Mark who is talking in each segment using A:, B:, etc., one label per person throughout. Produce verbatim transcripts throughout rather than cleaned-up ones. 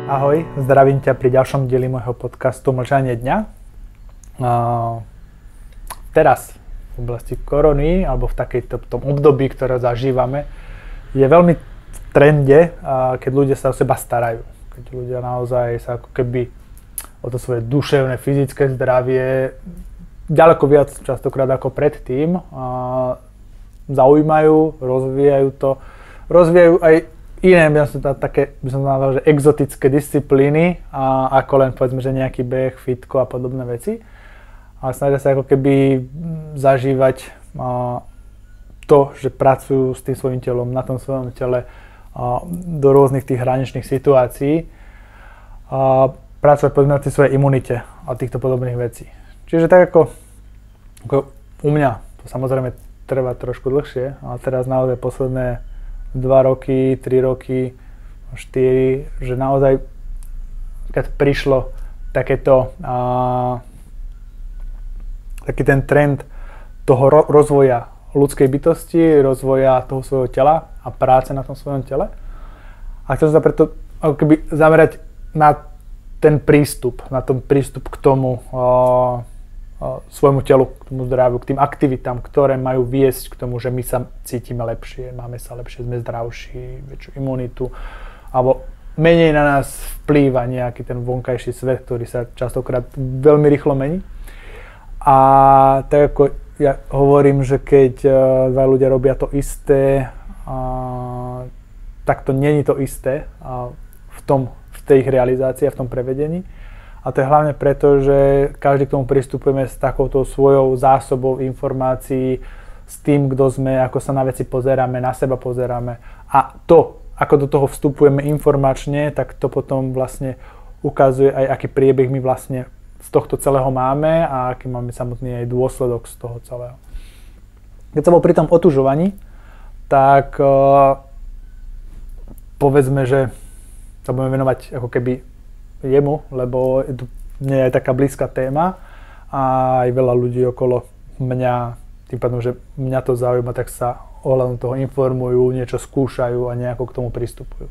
A: Ahoj, zdravím ťa pri ďalšom dieli môjho podcastu Mlčanie dňa. Teraz v oblasti korony, alebo v takejto tom období, ktoré zažívame, je veľmi v trende, keď ľudia sa o seba starajú. Keď ľudia naozaj sa ako keby o to svoje duševné, fyzické zdravie ďaleko viac častokrát ako predtým zaujímajú, rozvíjajú to, rozvíjajú aj iné, by som to také, by som to nazval, že exotické disciplíny, a ako len povedzme, že nejaký beh, fitko a podobné veci. A snažia sa ako keby zažívať a, to, že pracujú s tým svojím telom, na tom svojom tele a, do rôznych tých hraničných situácií. A pracovať povedzme na tej svojej imunite a týchto podobných vecí. Čiže tak ako, ako u mňa, to samozrejme trvá trošku dlhšie, ale teraz naozaj posledné dva roky, tri roky, štyri, že naozaj keď prišlo takéto a, taký ten trend toho ro- rozvoja ľudskej bytosti, rozvoja toho svojho tela a práce na tom svojom tele. A chcem sa preto ako keby zamerať na ten prístup, na ten prístup k tomu a, svojmu telu, k tomu zdraviu, k tým aktivitám, ktoré majú viesť k tomu, že my sa cítime lepšie, máme sa lepšie, sme zdravší, väčšiu imunitu, alebo menej na nás vplýva nejaký ten vonkajší svet, ktorý sa častokrát veľmi rýchlo mení. A tak ako ja hovorím, že keď dva ľudia robia to isté, a, tak to není to isté a v, tom, v tej ich realizácii a v tom prevedení. A to je hlavne preto, že každý k tomu pristupujeme s takouto svojou zásobou informácií, s tým, kto sme, ako sa na veci pozeráme, na seba pozeráme. A to, ako do toho vstupujeme informačne, tak to potom vlastne ukazuje aj, aký priebeh my vlastne z tohto celého máme a aký máme samotný aj dôsledok z toho celého. Keď sa bol pri tom otužovaní, tak uh, povedzme, že sa budeme venovať ako keby jemu, lebo nie je aj taká blízka téma a aj veľa ľudí okolo mňa, tým pádom, že mňa to zaujíma, tak sa ohľadom toho informujú, niečo skúšajú a nejako k tomu pristupujú.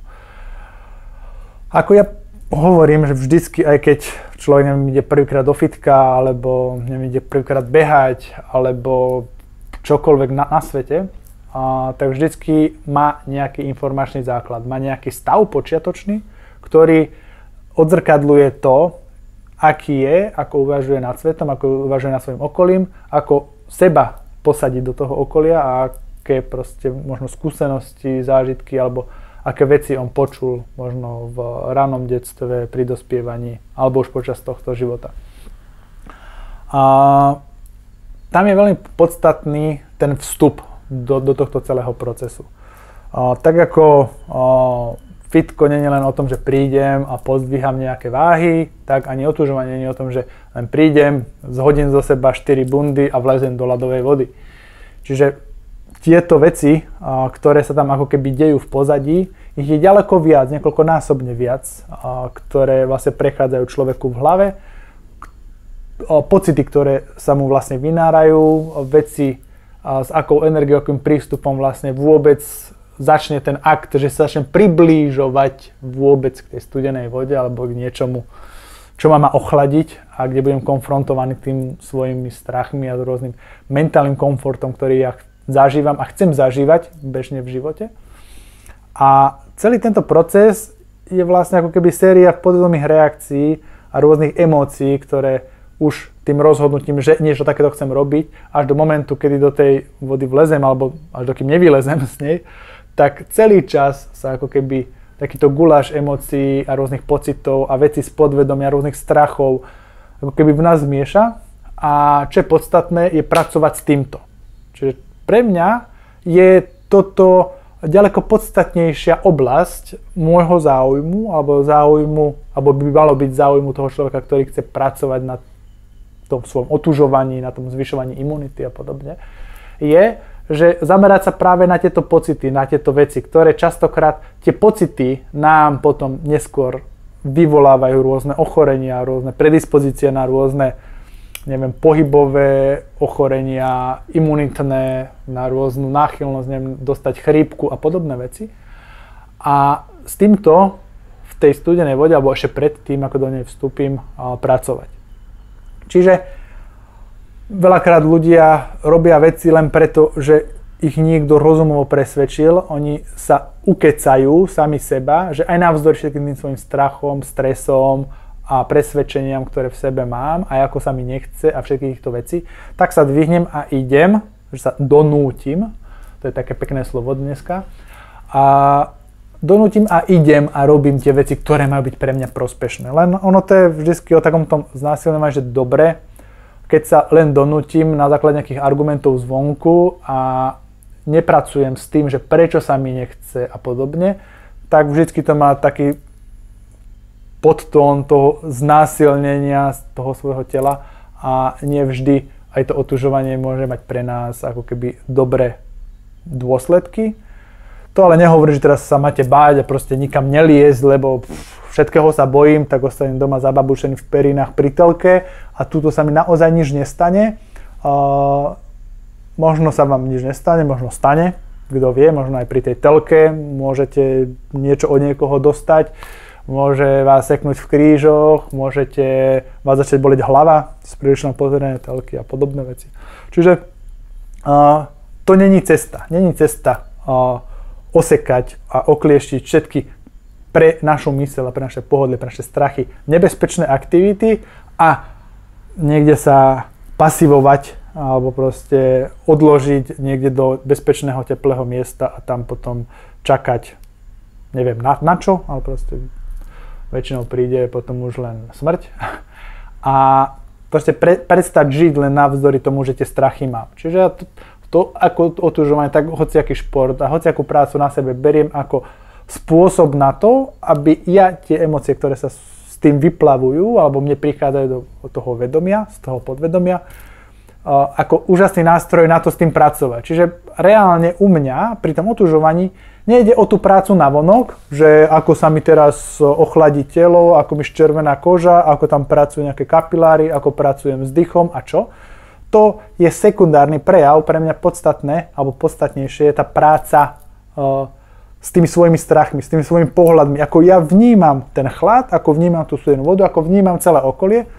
A: Ako ja hovorím, že vždycky, aj keď človek neviem, ide prvýkrát do fitka, alebo neviem, ide prvýkrát behať, alebo čokoľvek na, na svete, a, tak vždycky má nejaký informačný základ, má nejaký stav počiatočný, ktorý odzrkadľuje to, aký je, ako uvažuje nad svetom, ako uvažuje nad svojim okolím, ako seba posadiť do toho okolia a aké proste možno skúsenosti, zážitky alebo aké veci on počul možno v ranom detstve, pri dospievaní alebo už počas tohto života. A tam je veľmi podstatný ten vstup do, do tohto celého procesu. A tak ako a, fitko nie je len o tom, že prídem a pozdvíham nejaké váhy, tak ani otužovanie nie je o tom, že len prídem, zhodím zo seba štyri bundy a vlezem do ľadovej vody. Čiže tieto veci, ktoré sa tam ako keby dejú v pozadí, ich je ďaleko viac, niekoľkonásobne viac, ktoré vlastne prechádzajú človeku v hlave, pocity, ktoré sa mu vlastne vynárajú, veci s akou energiou, akým prístupom vlastne vôbec začne ten akt, že sa začnem priblížovať vôbec k tej studenej vode alebo k niečomu, čo ma má ochladiť a kde budem konfrontovaný tým svojimi strachmi a rôznym mentálnym komfortom, ktorý ja zažívam a chcem zažívať bežne v živote. A celý tento proces je vlastne ako keby séria podvedomých reakcií a rôznych emócií, ktoré už tým rozhodnutím, že niečo takéto chcem robiť, až do momentu, kedy do tej vody vlezem alebo až dokým nevylezem z nej, tak celý čas sa ako keby takýto guláš emócií a rôznych pocitov a vecí z podvedomia, rôznych strachov ako keby v nás mieša a čo je podstatné je pracovať s týmto. Čiže pre mňa je toto ďaleko podstatnejšia oblasť môjho záujmu alebo záujmu, alebo by malo byť záujmu toho človeka, ktorý chce pracovať na tom svojom otužovaní, na tom zvyšovaní imunity a podobne, je, že zamerať sa práve na tieto pocity, na tieto veci, ktoré častokrát tie pocity nám potom neskôr vyvolávajú rôzne ochorenia, rôzne predispozície na rôzne, neviem, pohybové ochorenia, imunitné, na rôznu náchylnosť, neviem, dostať chrípku a podobné veci. A s týmto v tej studenej vode, alebo ešte predtým, ako do nej vstúpim, pracovať. Čiže veľakrát ľudia robia veci len preto, že ich niekto rozumovo presvedčil, oni sa ukecajú sami seba, že aj navzdory všetkým tým svojim strachom, stresom a presvedčeniam, ktoré v sebe mám, aj ako sa mi nechce a všetkých týchto vecí, tak sa dvihnem a idem, že sa donútim, to je také pekné slovo dneska, a donútim a idem a robím tie veci, ktoré majú byť pre mňa prospešné. Len ono to je vždycky o takom tom znásilňovaní, že dobre, keď sa len donútim na základe nejakých argumentov zvonku a nepracujem s tým, že prečo sa mi nechce a podobne, tak vždycky to má taký podtón toho znásilnenia z toho svojho tela a nevždy aj to otužovanie môže mať pre nás ako keby dobré dôsledky. To ale nehovorí, že teraz sa máte báť a proste nikam neliezť, lebo všetkého sa bojím, tak ostanem doma zababušený v perinách pri telke a tuto sa mi naozaj nič nestane. Uh, možno sa vám nič nestane, možno stane, kto vie, možno aj pri tej telke môžete niečo od niekoho dostať, môže vás seknúť v krížoch, môžete vás začať boleť hlava z prílišného pozerania telky a podobné veci. Čiže uh, to není cesta, není cesta uh, osekať a oklieštiť všetky pre našu myseľ a pre naše pohodlie, pre naše strachy nebezpečné aktivity a niekde sa pasivovať alebo proste odložiť niekde do bezpečného teplého miesta a tam potom čakať, neviem na, na čo, ale proste väčšinou príde potom už len smrť a proste pre, prestať žiť len navzdory tomu, že tie strachy mám. Čiže ja to, to ako otužovanie, tak hociaký šport a hociakú prácu na sebe beriem ako spôsob na to, aby ja tie emócie, ktoré sa s tým vyplavujú, alebo mne prichádzajú do toho vedomia, z toho podvedomia, ako úžasný nástroj na to s tým pracovať. Čiže reálne u mňa pri tom otužovaní nejde o tú prácu navonok, že ako sa mi teraz ochladí telo, ako mi ščervená koža, ako tam pracujú nejaké kapiláry, ako pracujem s dýchom a čo. To je sekundárny prejav, pre mňa podstatné, alebo podstatnejšie je tá práca uh, s tými svojimi strachmi, s tými svojimi pohľadmi, ako ja vnímam ten chlad, ako vnímam tú studenú vodu, ako vnímam celé okolie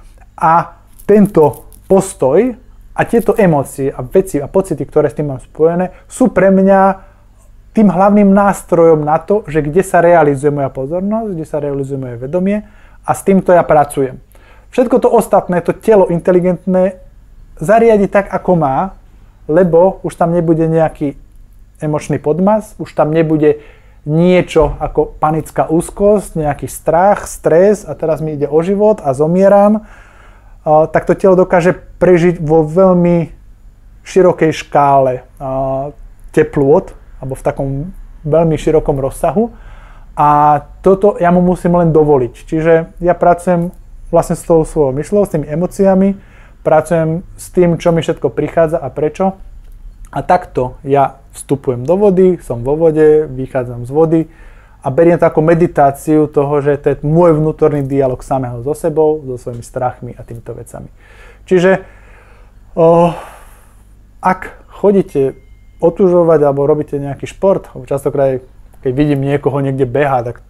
A: a tento postoj a tieto emócie a veci a pocity, ktoré s tým mám spojené, sú pre mňa tým hlavným nástrojom na to, že kde sa realizuje moja pozornosť, kde sa realizuje moje vedomie a s týmto ja pracujem. Všetko to ostatné, to telo inteligentné zariadi tak, ako má, lebo už tam nebude nejaký emočný podmas, už tam nebude niečo ako panická úzkosť, nejaký strach, stres a teraz mi ide o život a zomieram, uh, tak to telo dokáže prežiť vo veľmi širokej škále uh, teplôt, alebo v takom veľmi širokom rozsahu a toto ja mu musím len dovoliť. Čiže ja pracujem vlastne s tou svojou myšľou, s tými emóciami, pracujem s tým, čo mi všetko prichádza a prečo. A takto ja vstupujem do vody, som vo vode, vychádzam z vody a beriem to ako meditáciu toho, že to je môj vnútorný dialog samého so sebou, so svojimi strachmi a týmito vecami. Čiže oh, ak chodíte otužovať alebo robíte nejaký šport, častokrát keď vidím niekoho niekde beha, tak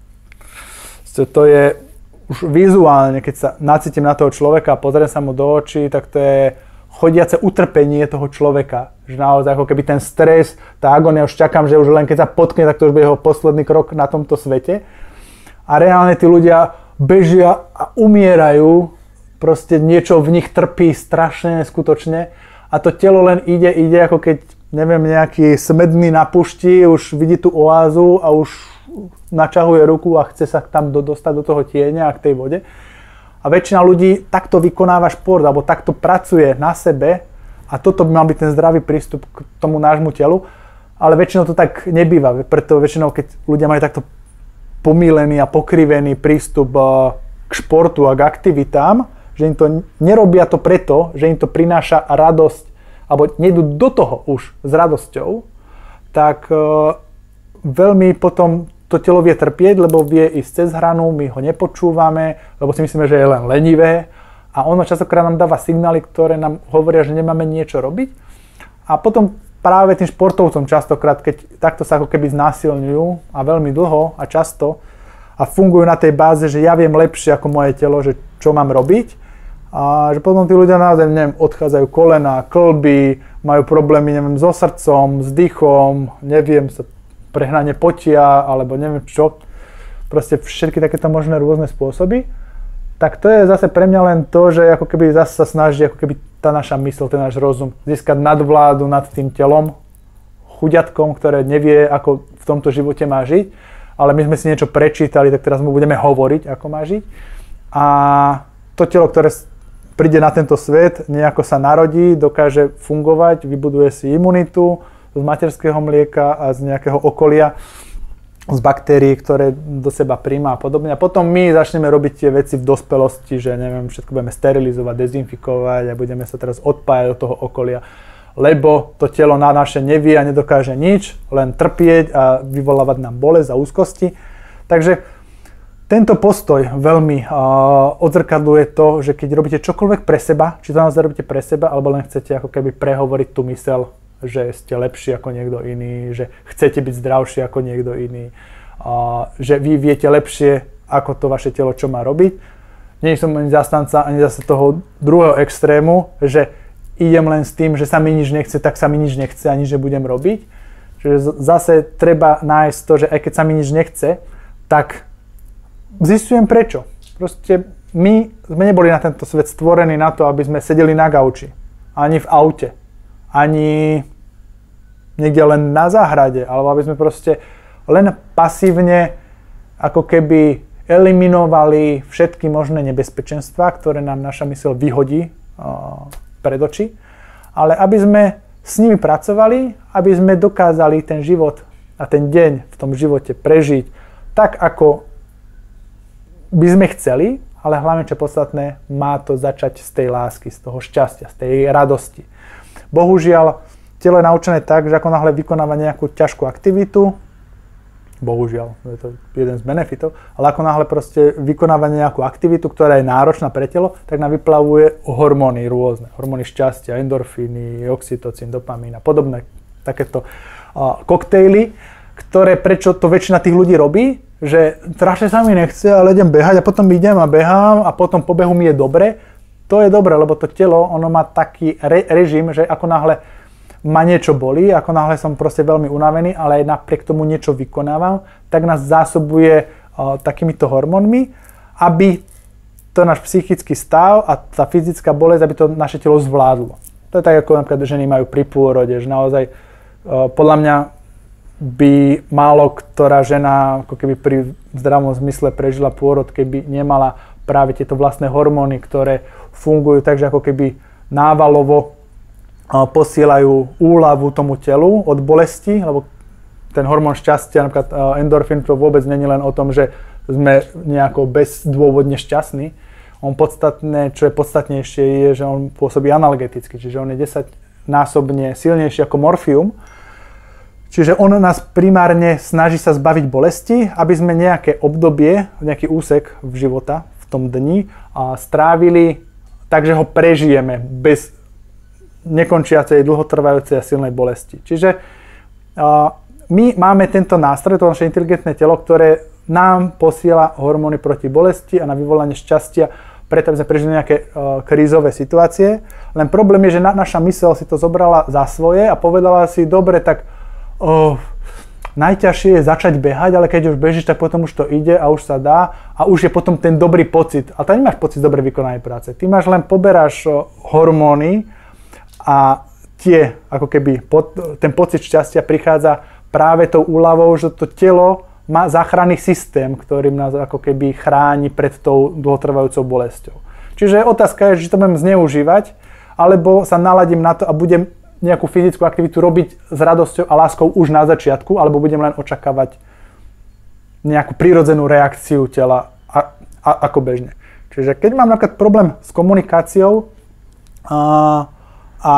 A: to je už vizuálne, keď sa nacítim na toho človeka a pozriem sa mu do očí, tak to je chodiace utrpenie toho človeka. Že naozaj ako keby ten stres, tá agónia, už čakám, že už len keď sa potkne, tak to už bude jeho posledný krok na tomto svete. A reálne tí ľudia bežia a umierajú, proste niečo v nich trpí strašne, neskutočne. A to telo len ide, ide ako keď, neviem, nejaký smedný na pušti, už vidí tú oázu a už načahuje ruku a chce sa tam do, dostať do toho tieňa a k tej vode. A väčšina ľudí takto vykonáva šport, alebo takto pracuje na sebe a toto by mal byť ten zdravý prístup k tomu nášmu telu, ale väčšinou to tak nebýva, preto väčšinou, keď ľudia majú takto pomýlený a pokrivený prístup k športu a k aktivitám, že im to nerobia to preto, že im to prináša radosť, alebo nejdú do toho už s radosťou, tak veľmi potom to telo vie trpieť, lebo vie ísť cez hranu, my ho nepočúvame, lebo si myslíme, že je len lenivé a ono častokrát nám dáva signály, ktoré nám hovoria, že nemáme niečo robiť a potom práve tým športovcom častokrát, keď takto sa ako keby znásilňujú a veľmi dlho a často a fungujú na tej báze, že ja viem lepšie ako moje telo, že čo mám robiť. A že potom tí ľudia naozaj, neviem, odchádzajú kolena, kĺby, majú problémy, neviem, so srdcom, s dýchom, neviem, sa prehnane potia, alebo neviem čo. Proste všetky takéto možné rôzne spôsoby. Tak to je zase pre mňa len to, že ako keby zase sa snaží, ako keby tá naša mysl, ten náš rozum, získať nadvládu nad tým telom, chuďatkom, ktoré nevie, ako v tomto živote má žiť, ale my sme si niečo prečítali, tak teraz mu budeme hovoriť, ako má žiť. A to telo, ktoré príde na tento svet, nejako sa narodí, dokáže fungovať, vybuduje si imunitu z materského mlieka a z nejakého okolia, z baktérií, ktoré do seba príjma a podobne. A potom my začneme robiť tie veci v dospelosti, že neviem, všetko budeme sterilizovať, dezinfikovať a budeme sa teraz odpájať od toho okolia, lebo to telo na naše nevie a nedokáže nič, len trpieť a vyvolávať nám bolesť a úzkosti. Takže tento postoj veľmi uh, odzrkadluje to, že keď robíte čokoľvek pre seba, či to naozaj robíte pre seba, alebo len chcete ako keby prehovoriť tú myseľ, že ste lepší ako niekto iný, že chcete byť zdravší ako niekto iný, uh, že vy viete lepšie ako to vaše telo, čo má robiť. Nie som ani zastanca, ani zase toho druhého extrému, že idem len s tým, že sa mi nič nechce, tak sa mi nič nechce a nič nebudem robiť. Že zase treba nájsť to, že aj keď sa mi nič nechce, tak zistujem prečo. Proste my sme neboli na tento svet stvorení na to, aby sme sedeli na gauči, ani v aute, ani niekde len na záhrade, alebo aby sme proste len pasívne ako keby eliminovali všetky možné nebezpečenstvá, ktoré nám naša myseľ vyhodí uh, pred oči, ale aby sme s nimi pracovali, aby sme dokázali ten život a ten deň v tom živote prežiť tak, ako by sme chceli, ale hlavne čo podstatné, má to začať z tej lásky, z toho šťastia, z tej radosti. Bohužiaľ, telo je naučené tak, že ako náhle vykonáva nejakú ťažkú aktivitu, bohužiaľ, je to jeden z benefitov, ale ako náhle proste vykonáva nejakú aktivitu, ktorá je náročná pre telo, tak nám vyplavuje hormóny rôzne. Hormóny šťastia, endorfíny, oxytocín, dopamín a podobné takéto uh, koktejly, ktoré prečo to väčšina tých ľudí robí, že strašne sa mi nechce, ale idem behať a potom idem a behám a potom po behu mi je dobre. To je dobre, lebo to telo, ono má taký re- režim, že ako náhle ma niečo bolí, ako náhle som proste veľmi unavený, ale aj napriek tomu niečo vykonávam, tak nás zásobuje uh, takýmito hormónmi, aby to náš psychický stav a tá fyzická bolesť, aby to naše telo zvládlo. To je tak, ako napríklad ženy majú pri pôrode, že naozaj uh, podľa mňa by málo ktorá žena ako keby pri zdravom zmysle prežila pôrod, keby nemala práve tieto vlastné hormóny, ktoré fungujú tak, že ako keby návalovo posielajú úľavu tomu telu od bolesti, lebo ten hormón šťastia, napríklad endorfín, to vôbec není len o tom, že sme nejako bezdôvodne šťastní. On podstatné, čo je podstatnejšie, je, že on pôsobí analgeticky, čiže on je desaťnásobne silnejší ako morfium. Čiže on nás primárne snaží sa zbaviť bolesti, aby sme nejaké obdobie, nejaký úsek v života v tom dni a strávili tak, že ho prežijeme bez nekončiacej, dlhotrvajúcej a silnej bolesti. Čiže uh, my máme tento nástroj, to naše inteligentné telo, ktoré nám posiela hormóny proti bolesti a na vyvolanie šťastia, preto aby sme prežili nejaké uh, krízové situácie. Len problém je, že na, naša myseľ si to zobrala za svoje a povedala si, dobre, tak uh, najťažšie je začať behať, ale keď už bežíš, tak potom už to ide a už sa dá a už je potom ten dobrý pocit. A tam nemáš pocit dobre vykonanej práce. Ty máš len poberáš uh, hormóny a tie, ako keby pod, ten pocit šťastia prichádza práve tou úľavou, že to telo má záchranný systém, ktorým nás ako keby chráni pred tou dlhotrvajúcou bolesťou. Čiže otázka je, či to budem zneužívať, alebo sa naladím na to a budem nejakú fyzickú aktivitu robiť s radosťou a láskou už na začiatku, alebo budem len očakávať nejakú prirodzenú reakciu tela a, a, ako bežne. Čiže keď mám napríklad problém s komunikáciou a, a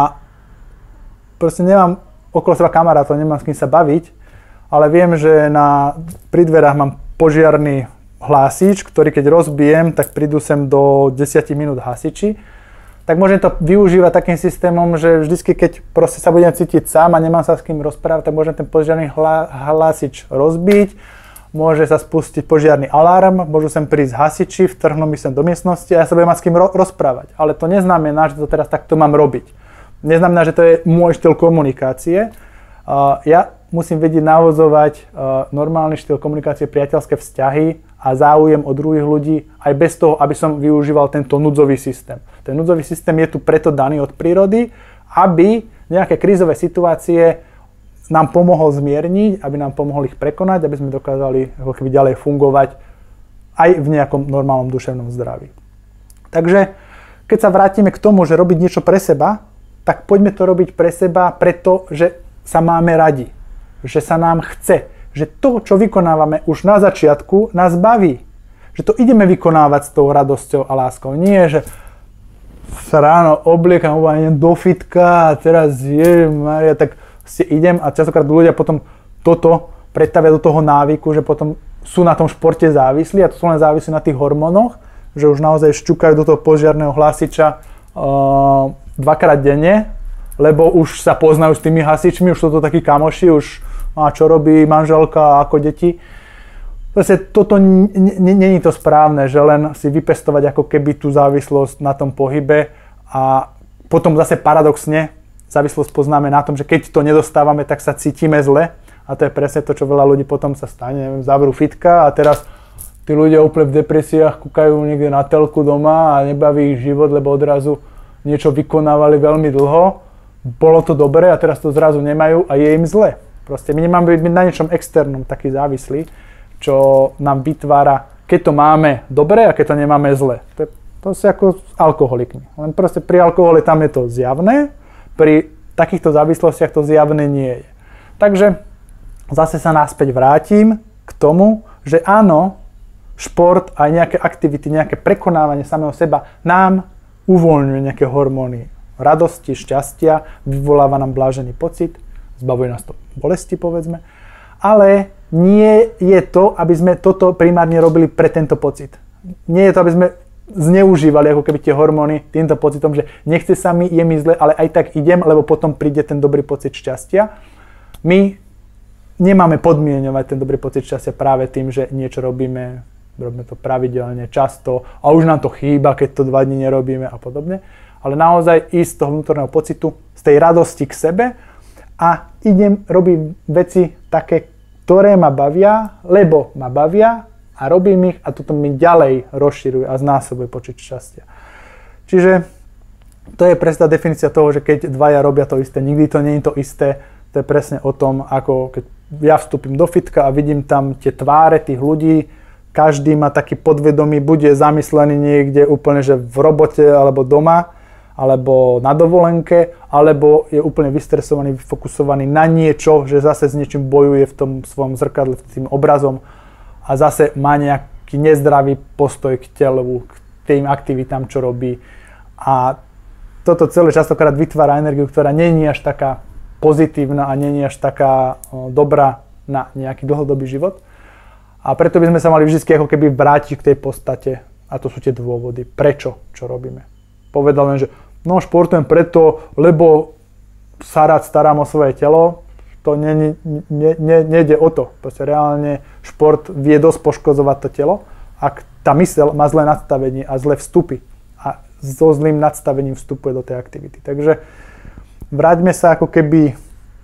A: proste nemám okolo seba kamarátov, nemám s kým sa baviť, ale viem, že na, pri dverách mám požiarny hlásič, ktorý keď rozbijem, tak prídu sem do desať minút hasiči. Tak môžem to využívať takým systémom, že vždycky, keď proste sa budem cítiť sám a nemám sa s kým rozprávať, tak môžem ten požiarný hla, hlásič rozbiť môže sa spustiť požiarny alarm, môžu sem prísť hasiči, vtrhnú mi sem do miestnosti a ja sa budem mať s kým ro- rozprávať. Ale to neznamená, že to teraz takto mám robiť. Neznamená, že to je môj štýl komunikácie. Uh, ja musím vedieť navozovať uh, normálny štýl komunikácie, priateľské vzťahy a záujem od druhých ľudí aj bez toho, aby som využíval tento núdzový systém. Ten núdzový systém je tu preto daný od prírody, aby nejaké krízové situácie nám pomohol zmierniť, aby nám pomohol ich prekonať, aby sme dokázali ako keby ďalej fungovať aj v nejakom normálnom duševnom zdraví. Takže keď sa vrátime k tomu, že robiť niečo pre seba, tak poďme to robiť pre seba preto, že sa máme radi, že sa nám chce, že to, čo vykonávame už na začiatku, nás baví. Že to ideme vykonávať s tou radosťou a láskou. Nie, že sa ráno obliekam, idem do fitka a teraz ježimaria, tak si idem a častokrát ľudia potom toto pretavia do toho návyku, že potom sú na tom športe závislí a to sú len závislí na tých hormónoch, že už naozaj šťukajú do toho požiarneho hlásiča uh, dvakrát denne, lebo už sa poznajú s tými hasičmi, už sú to takí kamoši, už a čo robí manželka a ako deti. Proste toto není to správne, že len si vypestovať ako keby tú závislosť na tom pohybe a potom zase paradoxne závislosť poznáme na tom, že keď to nedostávame, tak sa cítime zle a to je presne to, čo veľa ľudí potom sa stane, neviem, zavrú fitka a teraz tí ľudia úplne v depresiách kúkajú niekde na telku doma a nebaví ich život, lebo odrazu niečo vykonávali veľmi dlho, bolo to dobré a teraz to zrazu nemajú a je im zle. Proste my nemáme byť na niečom externom taký závislý, čo nám vytvára, keď to máme dobre a keď to nemáme zle. To je proste ako s alkoholikmi. Len proste pri alkohole tam je to zjavné, pri takýchto závislostiach to zjavné nie je. Takže zase sa naspäť vrátim k tomu, že áno, šport aj nejaké aktivity, nejaké prekonávanie samého seba nám uvoľňuje nejaké hormóny radosti, šťastia, vyvoláva nám blážený pocit, zbavuje nás to bolesti, povedzme, ale nie je to, aby sme toto primárne robili pre tento pocit. Nie je to, aby sme zneužívali ako keby tie hormóny týmto pocitom, že nechce sa mi, je mi zle, ale aj tak idem, lebo potom príde ten dobrý pocit šťastia. My nemáme podmieňovať ten dobrý pocit šťastia práve tým, že niečo robíme, robíme to pravidelne, často a už nám to chýba, keď to dva dni nerobíme a podobne. Ale naozaj ísť z toho vnútorného pocitu, z tej radosti k sebe a idem robiť veci také, ktoré ma bavia, lebo ma bavia a robím ich a toto mi ďalej rozširuje a znásobuje pocit šťastia. Čiže to je presná definícia toho, že keď dvaja robia to isté, nikdy to nie je to isté. To je presne o tom, ako keď ja vstúpim do fitka a vidím tam tie tváre tých ľudí, každý má taký podvedomý, bude zamyslený niekde úplne, že v robote alebo doma, alebo na dovolenke, alebo je úplne vystresovaný, vyfokusovaný na niečo, že zase s niečím bojuje v tom svojom zrkadle, tým obrazom a zase má nejaký nezdravý postoj k telu, k tým aktivitám, čo robí. A toto celé častokrát vytvára energiu, ktorá nie je až taká pozitívna a nie je až taká dobrá na nejaký dlhodobý život. A preto by sme sa mali vždy ako keby vrátiť k tej podstate a to sú tie dôvody, prečo, čo robíme. Povedal len, že no športujem preto, lebo sa rád starám o svoje telo, to ne, ne, ne, nejde o to. Proste reálne šport vie dosť poškozovať to telo, ak tá myseľ má zlé nastavenie a zlé vstupy a so zlým nadstavením vstupuje do tej aktivity. Takže vráťme sa ako keby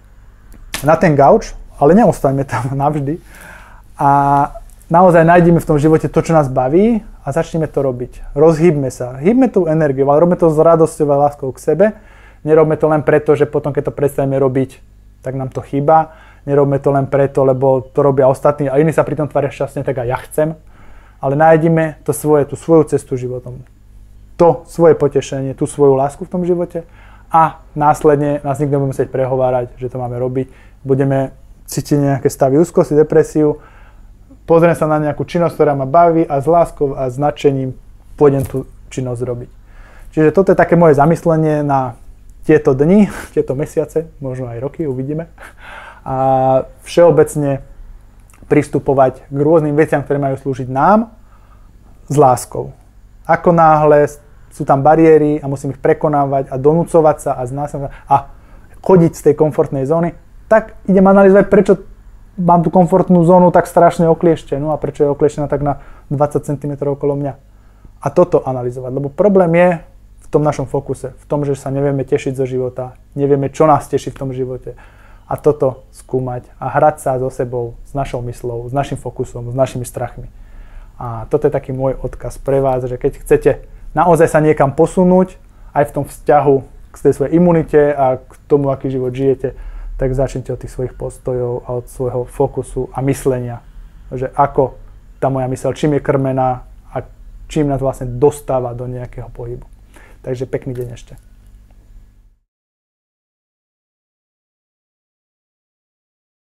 A: na ten gauč, ale neostaňme tam navždy a naozaj nájdeme v tom živote to, čo nás baví a začneme to robiť. Rozhýbme sa, hýbme tú energiu, ale robíme to s radosťou a láskou k sebe. Nerobme to len preto, že potom, keď to prestaneme robiť, tak nám to chýba. Nerobme to len preto, lebo to robia ostatní a iní sa pri tom tvária šťastne, tak aj ja chcem. Ale nájdime to svoje, tú svoju cestu životom. To svoje potešenie, tú svoju lásku v tom živote a následne nás nikto nebude musieť prehovárať, že to máme robiť. Budeme cítiť nejaké stavy úzkosti, depresiu, pozriem sa na nejakú činnosť, ktorá ma baví a s láskou a značením pôjdem tú činnosť robiť. Čiže toto je také moje zamyslenie na tieto dni, tieto mesiace, možno aj roky, uvidíme. A všeobecne pristupovať k rôznym veciam, ktoré majú slúžiť nám s láskou. Ako náhle sú tam bariéry a musím ich prekonávať a donúcovať sa a znásobňovať a chodiť z tej komfortnej zóny, tak idem analyzovať, prečo mám tú komfortnú zónu tak strašne oklieštenú a prečo je oklieštená tak na dvadsať centimetrov okolo mňa. A toto analyzovať, lebo problém je v tom našom fokuse, v tom, že sa nevieme tešiť zo života, nevieme, čo nás teší v tom živote. A toto skúmať a hrať sa so sebou, s našou myslou, s našim fokusom, s našimi strachmi. A toto je taký môj odkaz pre vás, že keď chcete naozaj sa niekam posunúť, aj v tom vzťahu k tej svojej imunite a k tomu, aký život žijete, tak začnite od tých svojich postojov a od svojho fokusu a myslenia. Že ako tá moja myseľ, čím je krmená a čím nás vlastne dostáva do nejakého pohybu. Takže pekný deň ešte.